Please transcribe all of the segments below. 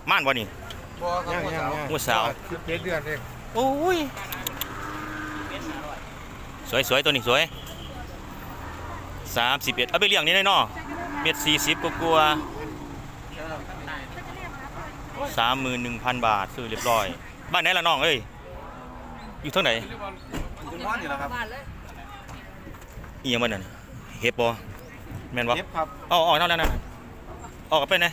ม่านบ่นี่งัวสาว 17 เดือนเองโอ้ยสวยตัวนี้สวย31เอาไปเลี้ยงนี่ได้เนาะ1.40 กว่า31,000 บาทซื้อเรียบร้อยบ้านไหนล่ะน้องเอ้ยอยู่เท่าไหร่คุณพ่ออยู่แล้วครับอีหยังบ้านนั่นเห็บบ่แม่นบ่เห็บครับอ๋อนั่นออกไปไหน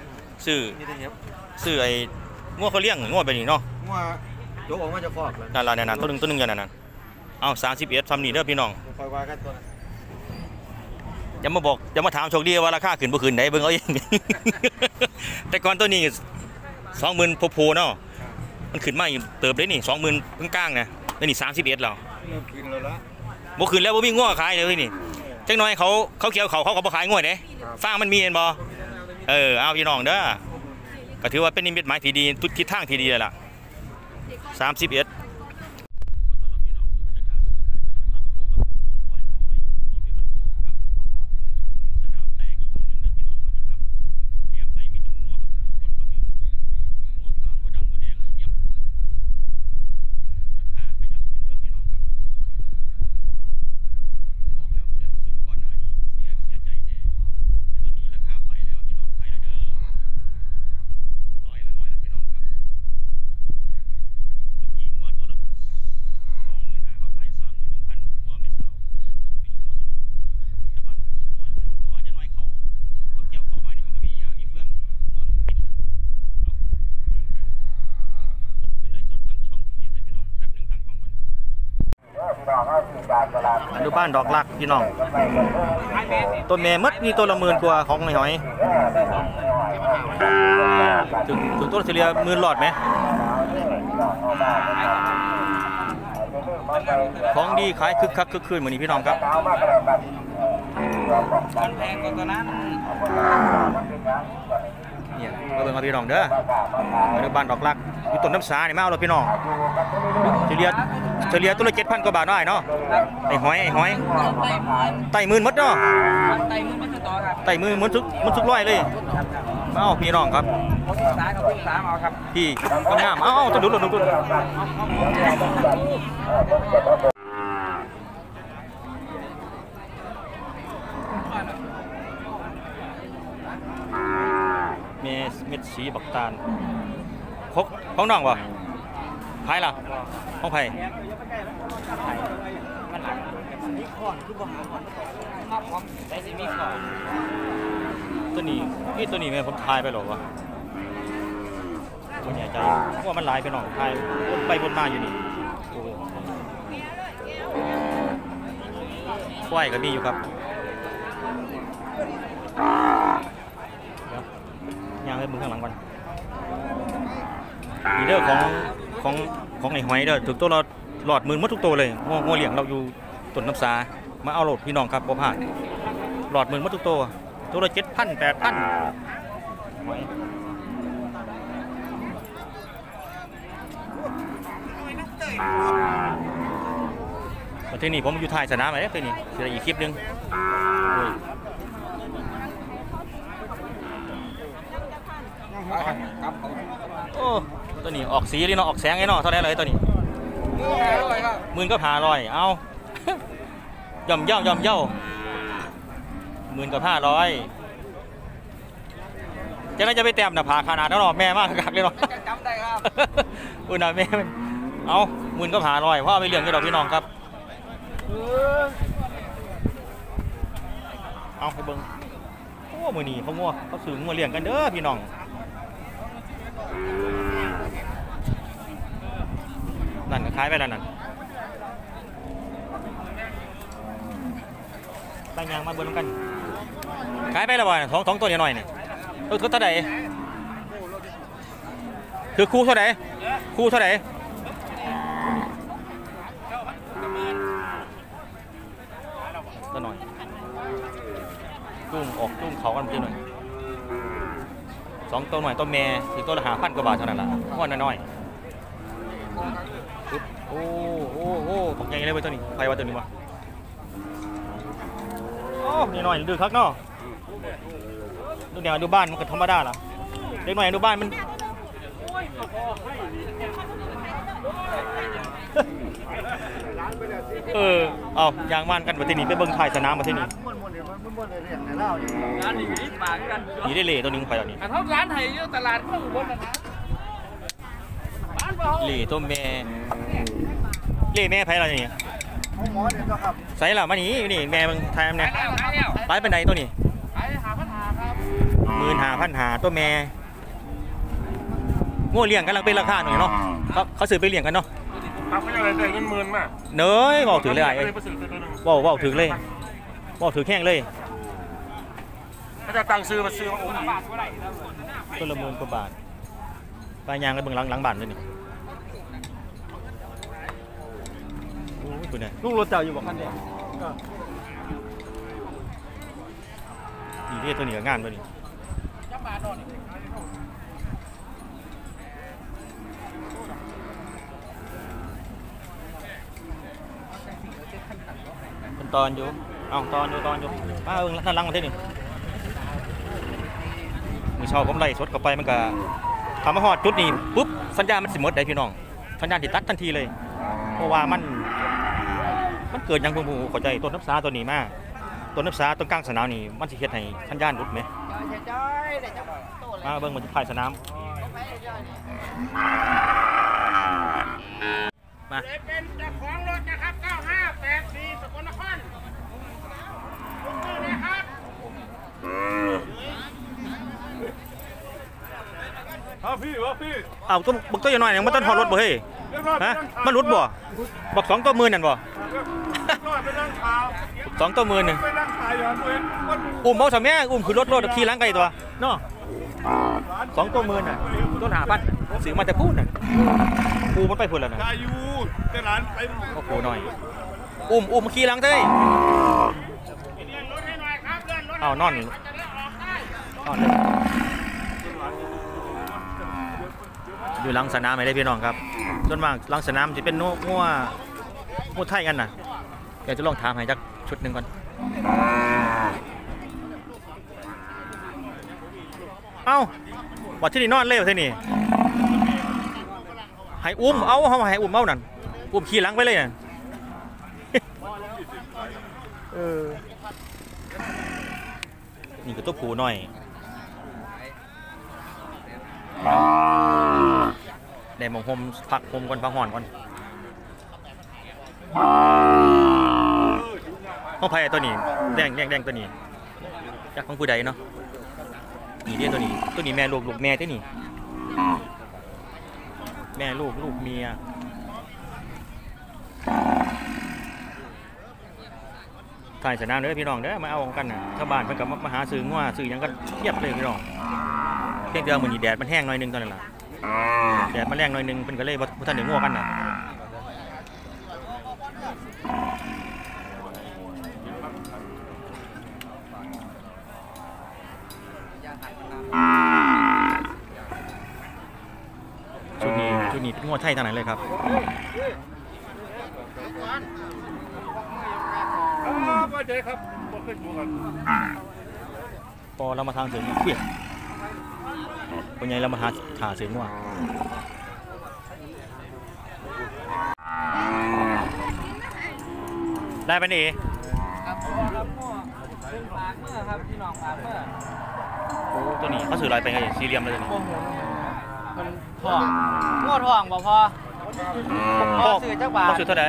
ซื้อไอ้งัวเขาเลี้ยงงัวไปนี่เนาะงัวโจกออกมาจะฟอกนั่นล่ะนั่นตัวนึงกันนั่นเอา31ทำนี่เด้อพี่น้องคอยว่ากันตัวอย่ามาถามโชคดีว่าราคาขึ้นบ่ขึ้นไหนเบิ่งเอาเอง แต่ก่อนตัวนี้ 20,000โผล่เนาะมันขึ้นมาเติบได้นี่ 20,000กลางๆนะแล้วนี่31แล้วขึ้นแล้วละบ่ขึ้นแล้วบ่มีงัวขายเลยนี่จังน้อยเขาเกี่ยวเขาก็บ่ขายงัวเด้ฟางมันมีเห็นบ่เอาพี่น้องเด้อก็ถือว่าเป็นนิมิตหมายที่ดีทุกทิศทางที่ดีแล้วล่ะ31อนุบาลดอกลักพี่น้องต้นเมมัดนี่ตัวละ10,000 กว่าของหอยถึงต้นเฉลี่ย10,000หลอดไหมของดีขายคึกคักคึกคืนเหมือนนี้พี่น้องครับมันแพงกว่าตัวนั้นเนี่ยมาเบิ่งมาพี่น้องเด้ออนุบาลดอกลักอยู่ต้นน้ำสาเนี่ยมาเอาเลยพี่น้องเฉลี่ยตัวละ7,000 กว่าบาทได้เนาะไอ้หอยไต่หมื่นมัดเนาะไต่หมื่นมันทุกร้อยเลยมาเอาพี่น้องครับพี่งามเอาตัวดุหลุดเม็ดสีบักตาลของน้องวะไผ่ล่ะของไผ่ตัวนี้แม่ผมทายไปหรอวะตัวใหญ่ใจว่ามันหลายไปหน่อยทายวนไปวนมาอยู่นี่ควายก็มีอยู่ครับย่างให้มึงข้างหลังกันมีเด้อของไอ้หอยเด้อถึงตัวเราหลอดมือมัดทุกตัวเลยงัวเลี้ยงเราอยู่ต้นน้ำสามาเอาโหลดพี่น้องครับบ่ผ่านหลอดมือมัดทุกตัวละ7,000 8,000ประเทศนี้ผมอยู่ท้ายสนามไหมประเทศนี้เสียอีกคลิปนึงโอ้ตัวนี้ออกสีเลยเนาะออกแสงไอ้เนาะเท่าไหร่เลยตัวนี้10,000ก็500เอาย่อมเย่า10,000 กับ500จะน่าจะไปแต้มหน้าผาขนาดนั้นหรอแม่มากกักเลยเนาะจำได้ครับอุ้ยนะแม่เอา10,000 ก็500พ่อไปเลี้ยงกันดอกพี่น้องครับเอาไปเบิ้งโอ้มือนี่เขาซื้องัวเลี้ยงกันเด้อพี่น้องนั่นก็ขายไปแล้วนั่นบางอย่างมาเบิ้งกันขายไปแล้วบ่ท้องตัวนี้หน่อยเนี่ยตัวเท่าไหร่คือคู่เท่าไหร่ตัวหน่อยจุ้งเขากันหน่อย2 ตัวหน่อยตัวแม่ถึงตัวละ5,000 กว่าบาทเท่านั้นล่ะก้อนน้อยโอ้ผมยังเลยไปตัวนี้ไปว่าตัวนี้วะโอ้นี่หน่อยดื้อคักเนาะดูแนวดูบ้านมันก็ธรรมดาล่ะเด็กหน่อยดูบ้านมันเอายางม่านกันมาที่นี่ไปเบิ่งถ่ายสนามมาที่นี่นี่ได้เล่ตัวนึงไปแล้วนี่เขาร้านไทยอยู่ตลาดก็อุบลนะเล่ตัวแม่เล่แม่ไผอะไรนี่ใส่ละมานี่นี่แม่เบิ่งถ่ายเนี่ยไปเป็นใดตัวนี้ขายหาปัญหาครับ 15,500ตัวแม่โง่เลี้ยงกันลังเป็นราคาหน่อยเนาะเขาซื้อไปเลี้ยงกันเนาะครับเขาจะได้เงินหมื่นมาเนยบอกถือเลยไอ้บอกถือเลยบอกถือแข้งเลยเขาจะตั้งซื้อมาซื้อมาโอ้ยต้นละ10,000 กว่าบาทปลายยางกันเบิ่งหลังบ้านเลยนี่โอ้ยคุณเนี่ยลูกรถเจ้าอยู่บอกคันเดียวนี่เรียกตัวนี้กับงานตัวนี้เป็นตอนอยู่เอาตอนอยู่ป้าเอิงนั่นลังมาที่นี่มือเช้าผมไล่สดเข้าไปมันก็ทำมาฮอดจุดนี้ปุ๊บสัญญาณมันสิหมดได้พี่น้องสัญญาณติดตัดทันทีเลยเพราะว่ามันเกิดยังบูเข้าใจต้นน้ำสาตัวนี้มาต้นน้ำสาต้นกลางสนามนี่มันสิเฮ็ดให้สัญญาณหลุดไหมมาเบิ่งมันถ่ายสนามมาเป็นเจ้าของรถนะครับ9584สกลนครนะครับพี่เอาตัวบักตัวอย่างน้อยยังมันต้นถอดรถบ่เฮ้ยฮะมันหลุดบ่บัก2 ตัวหมื่นนั่นบ่2 ตัวหมื่นนึงอุ้มเอาซะแม่อุ้มขึ้นรถขี่หลังไกลตัวเนาะ2 ตัวหมื่นน่ะต้น5,000ซื้อมาแต่พูดน่ะปูมันไปพุ่นแล้วน่ะอายุแต่ร้านไปโอ้โหหน่อยอุ้มขี่หลังเด้เอานอนเลยอยู่หลังสนามไม่ได้พี่น้องครับส่วนมากหลังสนามจะเป็นงัวไทยกันน่ะเดี๋ยวจะลองถามให้จักชุดหนึ่งก่อนเอ้าวัดที่นี่นอนเร็วที่นี่ให้อุ้มเอาให้อุ้มเอานั่นอุ้มขี่หลังไปเลยน่ะนี่ก็ตัวผูหน่อยได้มองโฮมพักโฮมก่อนพักห่อนก่อนห้องไผ่ตัวนี้แดงตัวนี้จากของผู้ใดเนาะนี่เรียกตัวนี้แม่ลูกแม่ที่นี่แม่ลูกเมียถ่ายสนามเด้อพี่น้องเด้อมาเอากันนะถ้าบ้านเพิ่นกับมาหาซื้องัวซื้อหยังก็เทียบเลยพี่น้องเพียงแต่มื้อนี้แดดมันแห้งหน่อยนึงตอนนั้นล่ะแดดมันแรงหน่อยนึงเพิ่นก็เลยบ่ทันได้งัวกันน่ะชุดนี้เป็นงัวไทยทางไหนเลยครับก็เจ๊ครับบ่เคยดูกันพอเรามาทางเสือเปียกคนใหญ่เรามาหาขาเสืองัวได้ปะนี่ครับฝากเมื่อครับพี่น้องฝากเมื่อโอ้ตัวนี้เขาสื่อลายไปไงสี่เหลี่ยมเลยตัวนี้มันทองงวดทองบ่พอซื้อจักบาทเขาสื่อเท่าไหร่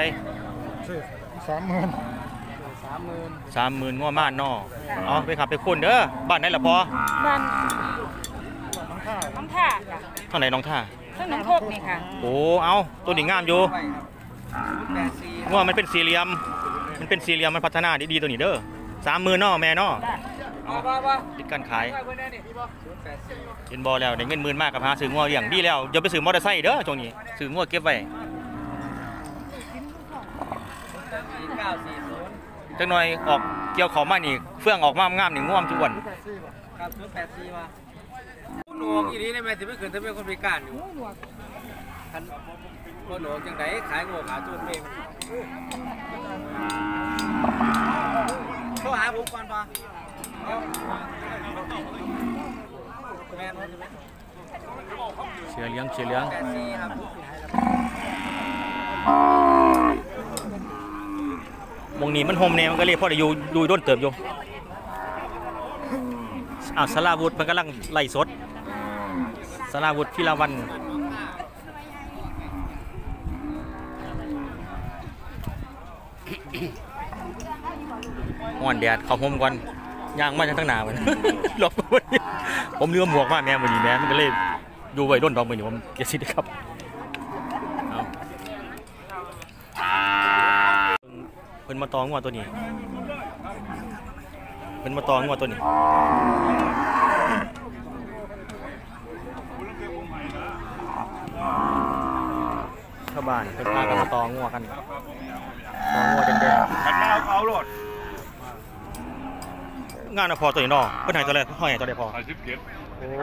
30,000 ง่วม่านนอเอาไปขับไปคุณเด้อบ้านไหนล่ะพอบ้านน้องท่าจ้ะข้างไหนน้องท่าข้างน้องโคกนี่ค่ะโอ้เอาตัวนี้งามอยู่ง่วมันเป็นสี่เหลี่ยมมันพัฒนาดีตัวนี้เด้อ30,000นอแม่นอติดการขายเป็นบอแล้วได้เงิน10,000มากกับหาซื้อง่วเลี้ยงดีแล้วอย่าไปซื้อมอเตอร์ไซค์เด้อช่วงนี้ซื้อง่วเก็บไว้จังหน่อยออกเกี่ยวของมานี่เฟื่องออกมางามนี่ง่วมทุกวันครับ084มาหนวกอีนี้ได้แม่สิไม่ขึ้นถ้าเป็นคนพิการอยู่คันคนหนวกจังได๋ขายโง่ขาจุดเมฆโทรหาผมก่อนป่ะแม่นเสือเหลือง 84ครับวงนี้มันโฮมเนี่ยมันก็เรียกพ่อได้อยู่ด้นเติบอยู่สลาวุธมันกำลังไล่สดสลาวุธพิลาวันอ่อนแดดเขาโฮมก่อนย่างมาทั้งหนามันหลบผมเรือหมวกมาแม่มันดีแม่มันก็เลยอยู่ไว้ด้นดอกมันอยู่ผมเกสิได้ครับเพิ่นมาตองงัวตัวนี้ชาวบ้านเพิ่นพากันมาตองงัวกันตองงัวแดงๆเอาโลดงานพอตัวนี้เนาะเพิ่นให้ตัวแรกห้อยตัวใดพอ17โอ้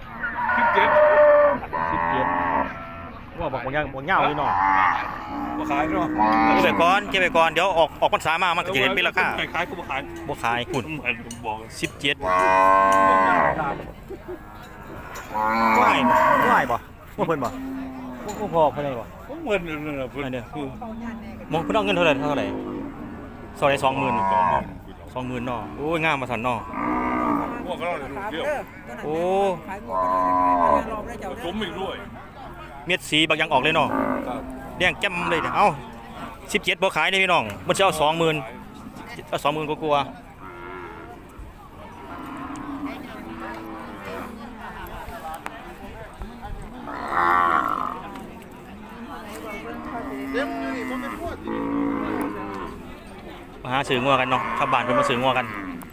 17ว่าบอกบ่ยาวเลยเนาะบ่ขายเนาะเก็บไว้ก่อนเดี๋ยวออกพรรษามามันก็จะเห็นเป็นราคาขายกูบ่ขายคุณบอก17ง่ายบ่ว่าเพิ่นบ่พอเพิ่นได้บ่เงินนั่นน่ะเพิ่นเนี่ยคือมองเพิ่นเอาเงินเท่าไหร่ซอยได้ 20,000 เนาะโอ้ยงามมาสั่นเนาะพวกเราเที่ยวโอ้สมอีกด้วยเม็ดสีบางอย่างออกเลยเนาะแดงแจ่มเลยเนี่ยเอ้า17บ่ขายได้พี่น้องมันจะเอา 20,000 เอา 20,000กลัวมาหาซื้องัวกันเนาะชาวบ้านเพิ่นมาซื้องัวกัน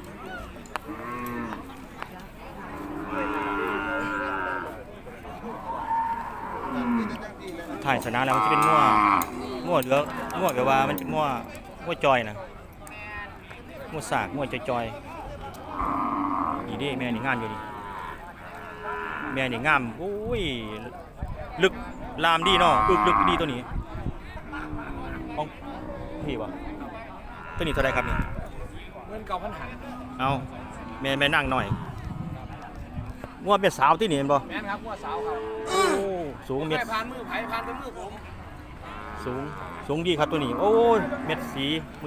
ถ่ายชนะแล้วมันจะเป็นงัวเหลืองัวแบบว่ามันเป็นงัวจอยนะงัวสากงัวจอยนี่ดิแม่นี่งามอยู่ดิแม่นี่งามโอ้ยลึกลามดีเนาะลึกดีตัวนี้ของพี่วะตัวนี้เท่าไรครับเนี่ยเงิน9,000หันเอาแม่นั่งหน่อยงัวเป็นสาวที่นี่เห็นบ่แม่นครับงัวสาวครับโอ้สูงเม็ดผ่านมือไผผ่านแต่มือผมสูงดีครับตัวนี้โอ้ยเม็ดสี19,000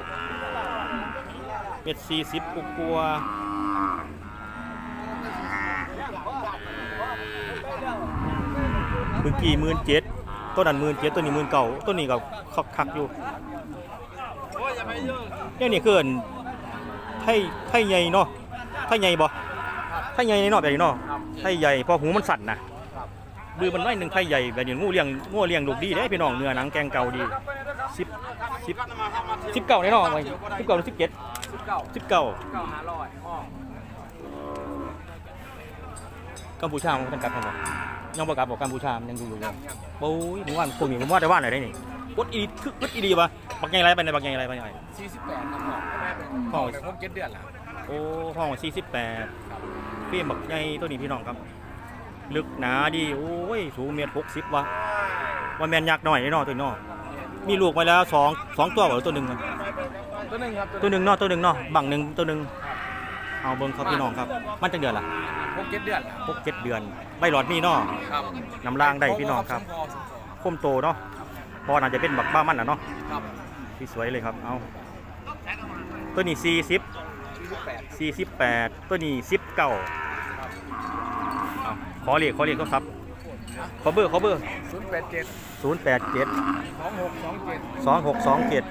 เม็ด40กว่าเมื่อกี้17,000ตัวนั้น17,000ตัวนี้19,000ตัวนี้ก็คักอยู่เนี่ยนี่คือไทยใหญ่เนาะไทยใหญ่บ่ไทยใหญ่เนาะแบบนี้เนาะไทยใหญ่พอหูมันสั่นนะบือมันไว้หนึ่งไทยใหญ่แบบนี้งูเลี้ยงลูกดีได้พี่น้องเนื้อหนังแกงเก่าดี19แน่นอน19หรือ17 19กัมพูชามันกลับมายังประกาศบอกกัมพูชามันยังอยู่เลยโอ้ยมึงว่าคนนี้มึงว่าได้ว่าไหนได้นี่กดอีดีป่ะบักใหญ่ไรไปในบักใหญ่ไรไปไหน 48ครับพ่อผม7 เดือนแล้วโอ้ห้อง48พี่บักใหญ่ตัวนี้พี่น้องครับลึกหนาดีโอ้ยสูง1.60 ว่ะว่าแมนยักษ์หน่อยนี่เนาะตัวนี้เนาะมีลูกไปแล้ว2ตัวหรือตัวหนึ่งครับตัวหนึ่งเนาะบังหนึ่งตัวหนึ่งเอาเบิ้งครับพี่น้องครับมันจังเดือนล่ะ 6-7 เดือน 6-7 เดือนใบหลอดมีเนาะน้ำล่างได้พี่น้องครับคมโตเนาะพอน่าจะเป็นบักบ้ามันเนาะที่สวยเลยครับเอาตัวนี้48ตัวนี้19ขอเรียกก็ครับขอเบอร์087 2627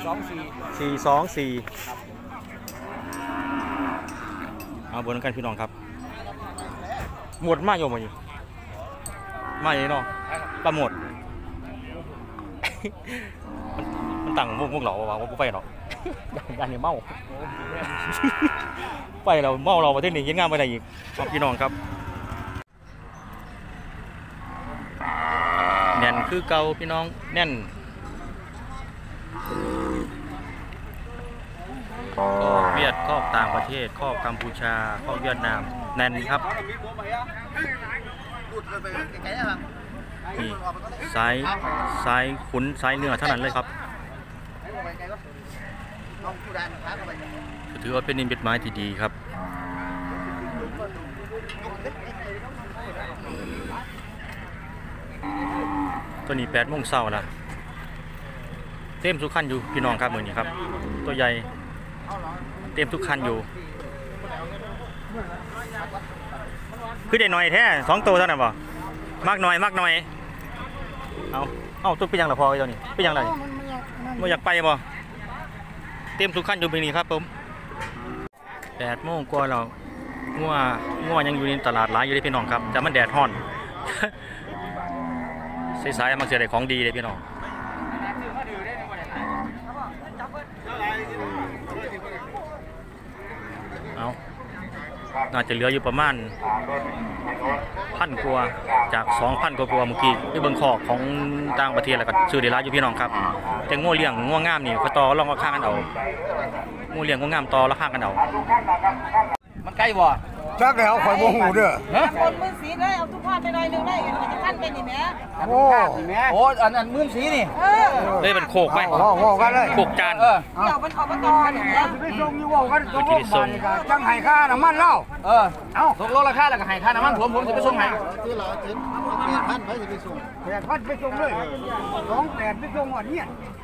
424เอาบนกันพี่น้องครับหมดมากอยู่มั้ยมาอย่างนี้เนาะปลาหมดมันตั้งพวกเราว่าไฟหรอกยันเนี่ยเมาไฟเราเมาเราประเทศนี้ยังงามไปไหนอีกพี่น้องครับแน่นคือเก่าพี่น้องแน่นก็เวียดข้อต่างประเทศข้อกัมพูชาข้อเวียดนามแน่นครับนี่สายขุนสายเนื้อเท่านั้นเลยครับถือว่าเป็นนิมิตหมายที่ดีครับตัวนี้8 โมงเช้าละเต็มทุกคันอยู่พี่น้องครับมื้อนี้ครับตัวใหญ่เต็มทุกคันอยู่คือได้หน่อยแท้2 ตัวเท่านั้นบ่มากหน่อยเอาตัวเป็นยังล่ะพอไอ้ตัวนี้เป็นยังไงบ่อยากไปบ่เต็มทุกคันอยู่มื้อนี้ครับผม8 โมงกว่าแล้วงัวยังอยู่ในตลาดหลายอยู่เลยพี่น้องครับแต่มันแดดร้อน สายๆมันเสียได้ของดีเลยพี่น้องเอาน่าจะเหลืออยู่ประมาณ1,000 กว่าจาก 2,000 กว่าเมื่อกี้ที่เบิ่งขอกของต่างประเทศแล้วก็ซื้อได้หลายอยู่พี่น้องครับแต่งัวเลี้ยงงัวงามนี่เขาต่อรองราคากันเอางัวเลี้ยงงัวงามต่อราคากันเอามันใกล้บ่จักแล้วข่อยบ่ฮู้เด้อคนมือสีเลยเอาทุกภาพไปหน่อยนึงได้มันจะขั้นเป็นนี่แม่โอ้โอ้อันมื่นสีนี่เลยเป็นโคกไหมว้าวกันเลยโคกจานเดี๋ยวมันออกมาต่อเนี่ยไปส่งอยู่ว้ากันส่งบ้านก็จังให้ค่าน้ำมันเล่าเอ้าตกลงราคาแล้วก็ให้ค่าน้ำมันผมจะไปส่งให้ 8,000ไปส่งเลย28ไปส่งอันนี้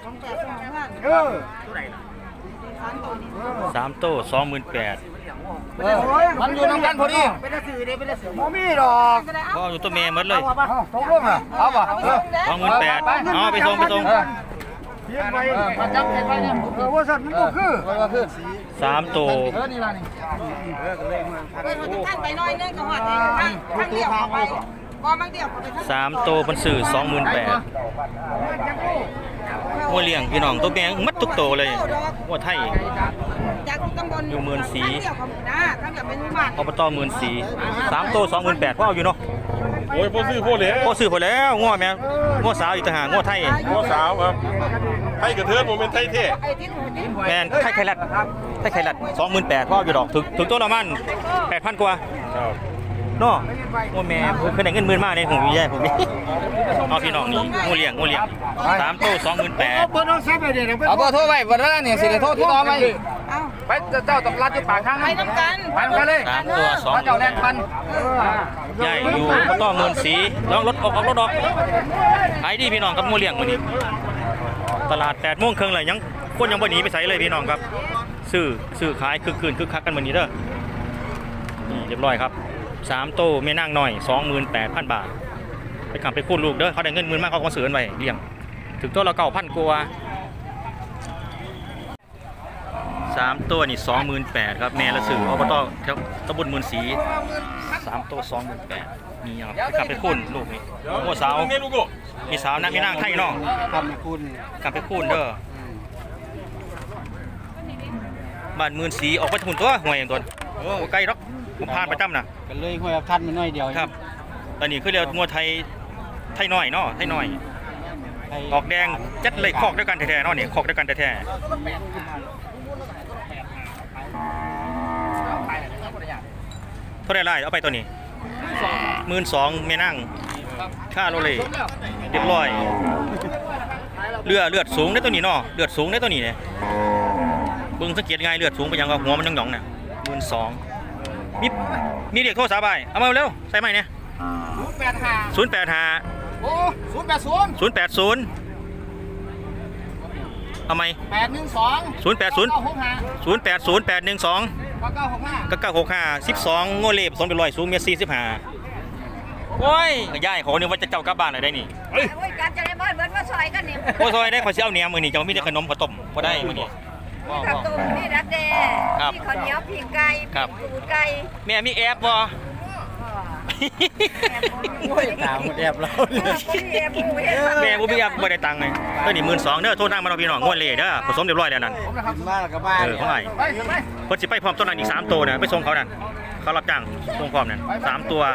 3 โต้ 28,000 มันอยู่น้ำกันพอดีบ่มีดอกก็อยู่ตัวเมย์หมดเลยตกลงอ่ะเอาป่ะ 28,000เอาไปส่งเพียงไปมาจับไปเนี่ยว่าสั่นมันก็คือ 3 โต้นี่ล่ะนี่มันจะขั้นไปหน่อยนึงก็หอดข้างเดียวไปพอมันเดียวไป 3 โต้เพิ่นซื้อ 28,000งัวเลี้ยงพี่น้องตัวแม่มัดทุกโตเลยงัวไทยจากตำบลอยู่เมืองศรีข้างเดียวของนะข้างเดียวเป็นบ้านอบตหมื่นสี3 โต้ 28,000พอเอาอยู่เนาะโอ้ยพ่อซื้อพ่อเหลวพอซื้อพอแล้วงัวแม่งัวสาวอีกต่างหากงัวไทยพ่อสาวครับไทยกระเทือนผมเป็นไทยเท่ไอ้ที่หนูนี่แม่นไทยไข่ลัด28,000พอเอาอยู่ดอกถึงตัวละมัน 8,000 กว่าครับเนาะงัวแม่เพิ่นได้เงินหมื่นมาเนี่ยผมมีแย่ผมนี่เอาพี่น้องนี่งัวเลี้ยง3 โต้ 28,000 เปิดเอาซับไปเดี๋ยวเอาเบอร์โทรไว้วันนั้นเนี่ยสิได้โทรที่ต่อไหมเอาไปเจ้าต้องรัดอยู่ปากทางไปน้ำกันไปกันเลย 3 ตัวพระเจ้าแลนพันใหญ่อยู่อบตหมื่นสีลองรถออกรถออกขายดีพี่น้องกับงัวเลี้ยงมื้อนี้ตลาด 8 โมงครึ่งเลยยังคนยังบ่หนีไปไสเลยพี่น้องครับซื้อขายคึกคักกันมื้อนี้เด้อนี่เรียบร้อยครับ3 โต้แม่นางน้อย 28,000 บาทไปกำไปคูณลูกเด้อเขาได้เงินหมื่นมากเขาก็มาซื้อกันไว้เลี้ยงถึงตัวละ9,000 กว่า3 ตัวนี่ 28,000ครับแม่ละซื้ออบตแถวตำบลหมื่นสี3 ตัว 28,000นี่ครับไปกำไปคูณลูกนี่งัวสาวเนี่ยลูกโก้มีสาวนะมีนางไทยเนาะทำคุณกำไปคูณเด้อบ้านหมื่นสีออกไปทุนตัวห่วยอย่างตัวบ่ไกลหรอกผมผ่านประจำนะกันเลยห้วยคันมันน้อยเดียวครับตอนนี้คือเรียกงัวไทยน้อยเนาะไทยน้อยออกแดงจัดเลยคอกด้วยกันแท้ๆเนาะนี่คอกด้วยกันแท้ๆเท่าไหร่ล่ะเอาไปตัวนี้12,000แม่นั่งค่าโลเลยเรียบร้อยเลือดสูงได้ตัวนี้เนาะเลือดสูงได้ตัวนี้เนี่ยเบิ่งสังเกตง่ายเลือดสูงไปยังว่าหัวมันหย่องๆน่ะ12,000มีเด็กโทรศัพท์ไปเอามาเร็วใส่ไหมเนี่ย085 โอ้080 เอาไหม 812 080 080812 9965 12โง่เล็บ2เป็นร้อยสูงเมตร45โอ้ยย่ายขอนึกว่าจะเจ้ากลับบ้านอะไรได้นี่โอ้ยการจะได้บ้านเบิร์ดว่าซอยกันนี่โอ้ยซอยได้ขอเสียเอาเนียมือนี่จะมีแต่ขนมข้าวต้มพอได้มื้อนี้ครับตุ้มนี่รักแด่ครับมีข้าวเหนียวผิงไก่ครับปูไก่แม่มีแอปบ่โอ้ยตามแอบเราแม่บ่มีแอปบ่ได้ตังค์เลยตัวนี้12,000เด้อโทรนางมาเราพี่น้องงวดเลยเด้อผสมเรียบร้อยแล้วนั่นมาแล้วก็บ้านของไอ้ไปเพิ่นสิไปพร้อมตัวนั้นอีก3ตัวน่ะไปส่งเขานั่นเขารับจ้างส่งพร้อมนั่น3ตัว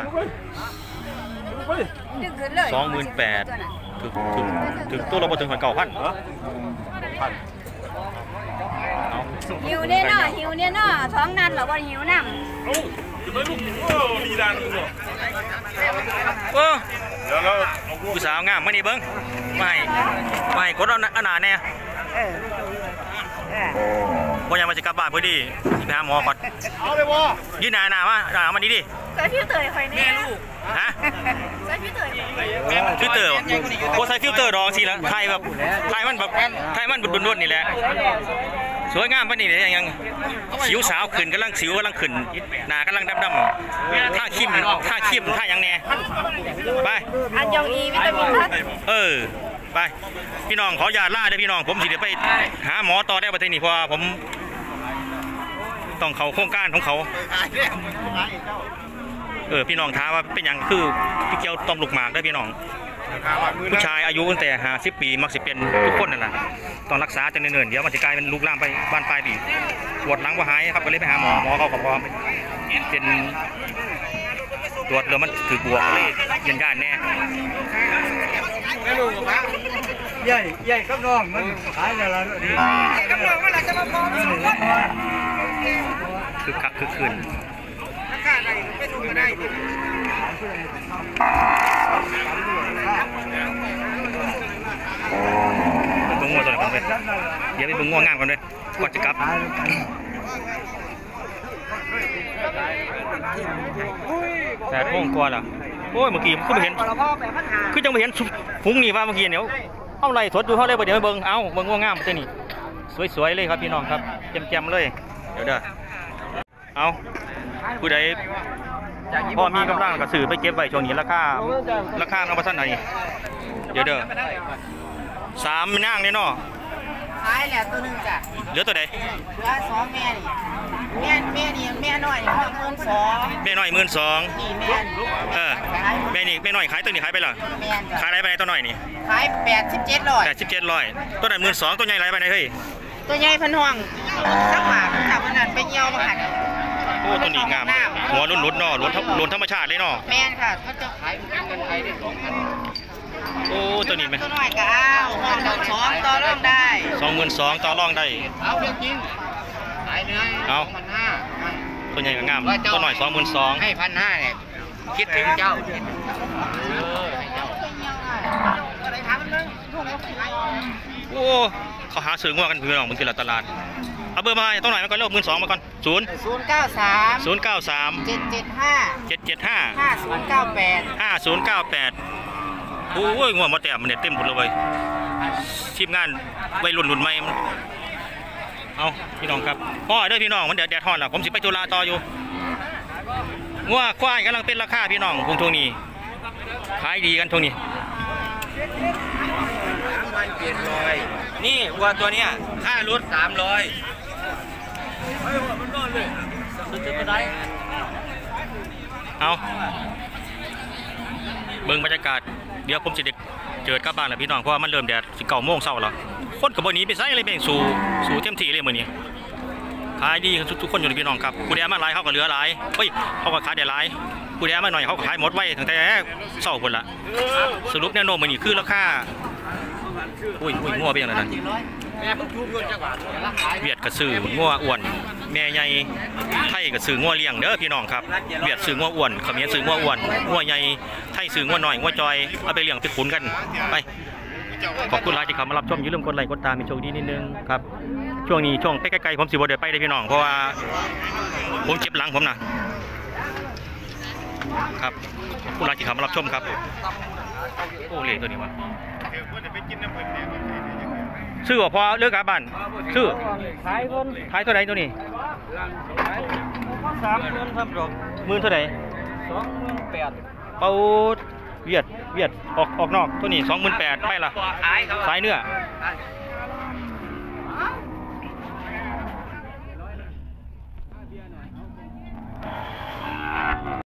ดึงขึ้นเลย 28,000ถึงตัวเราบ่ถึง9,000เอาหิวเนี่ยเนาะหิวเนี่ยเนาะท้องนั้นเหรอว่าหิวน้โอ้ยจะไปลูกโอ้ลีดานลูกโก้โอ้เดี๋ยวเราผู้สาวงามมานี่เบิ่งไม่กดเอาหนาแน่บ่ยังมาจะกลับบ้านพอดีสิไปหาหมอก่อนเอาเลยบ่ยืนหน้ามานี่ดิำใส่พี่เตยไฟแน่ลูกฮะใส่พี่เตยแม่ฟิลเตอร์โอ้ใส่ฟิลเตอร์ดองสิละไทยแบบไทยมันแบบไทยมันดุนๆนี่แหละสวยงามปะนี่เลยยังสิวสาวขึ้นกำลังสิวกำลังขึ้นหน้ากำลังดำๆท่าคิมท่ายังแน่ไปอันยองอีวิตามินพัดไปพี่น้องขออย่าล่าได้พี่น้องผมสิเดี๋ยวไปหาหมอต่อได้ประเทศนี้เพราะผมต้องเขาโครงการของเขาพี่น้องท้าว่าเป็นอย่างคือพี่เกียวต้มลูกหมากได้พี่น้องผู้ชายอายุตั้งแต่50 ปีมักสิเป็นทุกคนนั่นแหละต้องรักษาจนเนิ่นๆเดี๋ยวมันจะกลายเป็นลูกลามไปบ้านปลายปีปวดหลังว่าหายครับก็เลยไปหาหมอเขาก็พร้อมเป็นตรวจแล้วมันถือบวกเลยยันย่านแน่ใหญ่ก็น้องมันขายแล้วดีก็น้องมันจะมาพอคือคักคือคืนราคาอะไรไม่ถูกก็ได้เบิ่งงัวตัวไหนก่อนเลยเดี๋ยวไปเบิ่งงัวงามก่อนเลยก่อนจะกลับ8 โมงกว่าแล้วโอ้ยเมื่อกี้คือไม่เห็นคือจังไม่เห็นฟุ้งนี่ว่าเมื่อกี้เนี่ยเอาไรสดดูเขาเลยเดี๋ยวไปเบิ่งเอาเบิ่งงัวงามตัวนี้สวยๆเลยครับพี่น้องครับแจ่มๆเลยเดี๋ยวเอาผู้ใดพอมีกำลังกระสือไปเก็บไว้ช่วงนี้ราคาเอาไปสั้นไหนเดี๋ยว3นั่งเนี่ยเนาะขายแหละตัวนึงจ้ะเหลือตัวใดเหลือ2แม่นี่แม่น้อย12,000 แม่น้อย12,000 นี่แม่แม่นี่แม่น้อยขายตัวนี้ขายไปหรอขายอะไรไปไหนตัวน้อยนี่ขาย87,000 ตัวไหน12,000ตัวใหญ่ไรไปไหนเฮ้ยตัวใหญ่พันห่วงสักบาทถ้าวันนั้นไปเยี่ยวมาหันโอ้ตัวนี้งามหัวลุ้นๆเนาะล้นธรรมชาติเลยเนาะแม่นค่ะเขาจะขายเงินไทยได้โอ้ตัวนี้ไหมตัวน้อยก็22,000ต่อรองได้ 22,000ต่อรองได้เอาเรื่องจริงขายเนื้อ 2,500ตัวใหญ่ก็งามตัวหน่อย22,000 ให้1,500เนี่ยคิดถึงเจ้าโอ้เขาหาซื้องัวกันพี่น้องบางทีละตลาดเอาเบอร์มาตัวหน่อยมาก่อนเริ่ม12,000มาก่อน5098โอ้ยงัวมาแต่มันเนี่ยเต็มหมดเลยทีมงานวัยรุ่นใหม่เอาพี่น้องครับพ่อเด้อพี่น้องมันแดดฮ้อนแล้วผมสิไปธุระต่ออยู่งัวควายกำลังเป็นราคาพี่น้องพวกทวงนี้ขายดีกันทวงนี้นี่วัวตัวเนี้ยค่ารถ300เอาเบิ่งบรรยากาศเดี๋ยวผมจะเด็กเจอกลับบ้านแล้วพี่น้องเพราะว่ามันเริ่มแดด9 โมงเช้าแล้วคนกับวันนี้ไปไซอะไรเป็นสู่เต็มที่เลยมื้อนี้ขายดีทุกคนอยู่ในพี่น้องครับผู้ใดมาหลายเขาก็เหลือหลายเฮ้ยเขาก็ขายได้หลายผู้ใดมาหน่อยเขาก็ขายหมดไว้ตั้งแต่เช้าคนละสรุปแนวโน้มมื้อนี้คือราคาอุ้ยงัวเป็นอย่างนั้นเวียดกระสืองัวอ้วนแม่ใหญ่ไทยกระสืองัวเลี้ยงเด้อพี่น้องครับเวียดสืองัวอ้วนเขมรสืองัวอ้วนงัวใหญ่ไทยสืองัวหน่อยงัวจอยเอาไปเลี้ยงไปขุนกันไปขอบคุณหลายที่เข้ามารับชมอย่าลืมกดไลค์กดตามมีโชคดีนิดนึงครับช่วงนี้ช่วงใกล้ๆผมสิบ่ได้ไปได้พี่น้องเพราะว่าผมเจ็บหลังผมนะครับขอบคุณหลายที่เข้ามารับชมครับโอ้เล่ตัวนี้วะซื้อพอเลือกกาบันซื้อขายเท่าไหร่ตัวนี้30,000ครับดอก10,000เท่าไหร่28,000เอาเวียดออกนอกตัวนี้28,000ไม่ล่ะสายเนื้อ